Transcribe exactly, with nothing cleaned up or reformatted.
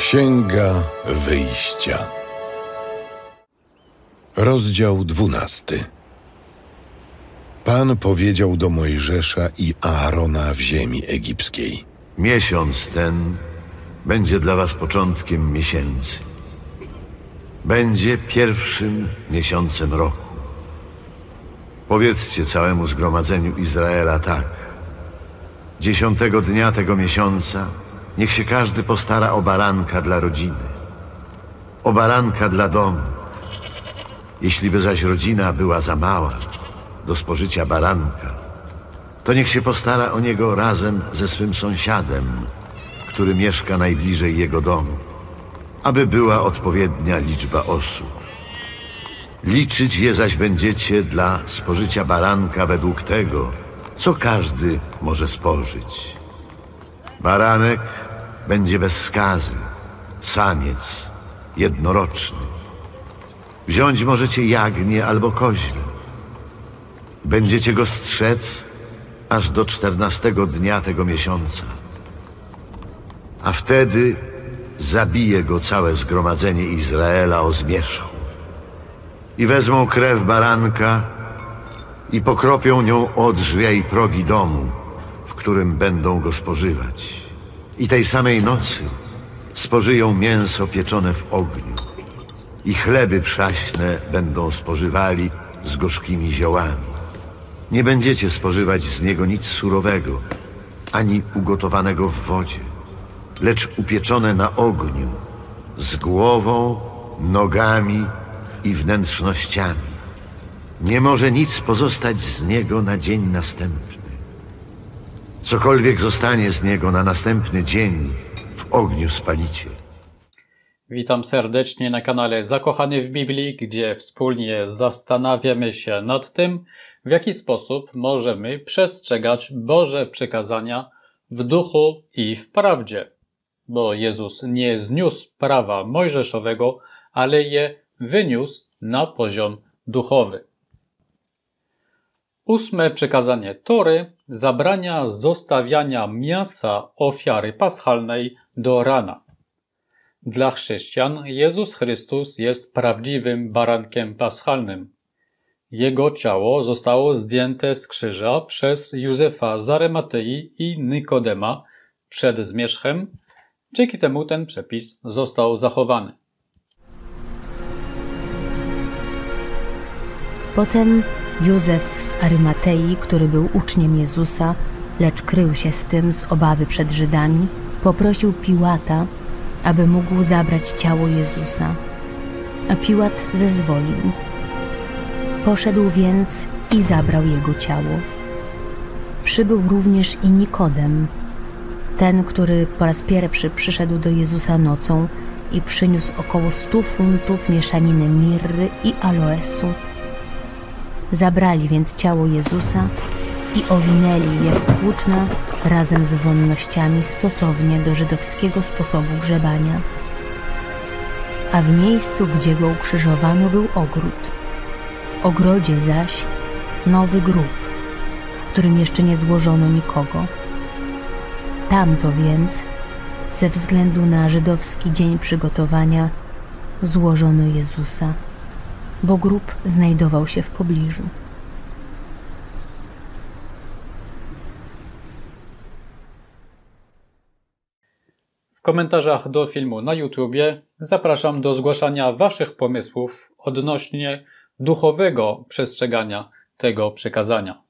Księga Wyjścia. Rozdział dwunasty. Pan powiedział do Mojżesza i Aarona w ziemi egipskiej: Miesiąc ten będzie dla was początkiem miesięcy. Będzie pierwszym miesiącem roku. Powiedzcie całemu zgromadzeniu Izraela tak. Dziesiątego dnia tego miesiąca niech się każdy postara o baranka dla rodziny, o baranka dla domu. Jeśli by zaś rodzina była za mała do spożycia baranka, to niech się postara o niego razem ze swym sąsiadem, który mieszka najbliżej jego domu, aby była odpowiednia liczba osób. Liczyć je zaś będziecie dla spożycia baranka według tego, co każdy może spożyć. Baranek będzie bez skazy, samiec, jednoroczny. Wziąć możecie jagnię albo koźle. Będziecie go strzec aż do czternastego dnia tego miesiąca. A wtedy zabije go całe zgromadzenie Izraela o zmierzchu. I wezmą krew baranka i pokropią nią o drzwi i progi domu, w którym będą go spożywać. I tej samej nocy spożyją mięso pieczone w ogniu. I chleby przaśne będą spożywali z gorzkimi ziołami. Nie będziecie spożywać z niego nic surowego, ani ugotowanego w wodzie, lecz upieczone na ogniu, z głową, nogami i wnętrznościami. Nie może nic pozostać z niego na dzień następny. Cokolwiek zostanie z niego na następny dzień, w ogniu spalicie. Witam serdecznie na kanale Zakochany w Biblii, gdzie wspólnie zastanawiamy się nad tym, w jaki sposób możemy przestrzegać Boże przykazania w duchu i w prawdzie. Bo Jezus nie zniósł prawa mojżeszowego, ale je wyniósł na poziom duchowy. Ósme przykazanie Tory zabrania zostawiania mięsa ofiary paschalnej do rana. Dla chrześcijan Jezus Chrystus jest prawdziwym barankiem paschalnym. Jego ciało zostało zdjęte z krzyża przez Józefa z Arymatei i Nikodema przed zmierzchem. Dzięki temu ten przepis został zachowany. Potem Józef z Arymatei, który był uczniem Jezusa, lecz krył się z tym z obawy przed Żydami, poprosił Piłata, aby mógł zabrać ciało Jezusa. A Piłat zezwolił. Poszedł więc i zabrał jego ciało. Przybył również i Nikodem, ten, który po raz pierwszy przyszedł do Jezusa nocą i przyniósł około stu funtów mieszaniny mirry i aloesu. Zabrali więc ciało Jezusa i owinęli je w płótna razem z wonnościami stosownie do żydowskiego sposobu grzebania. A w miejscu, gdzie go ukrzyżowano, był ogród. W ogrodzie zaś nowy grób, w którym jeszcze nie złożono nikogo. Tamto więc, ze względu na żydowski dzień przygotowania, złożono Jezusa, bo grób znajdował się w pobliżu. W komentarzach do filmu na YouTubie zapraszam do zgłaszania Waszych pomysłów odnośnie duchowego przestrzegania tego przykazania.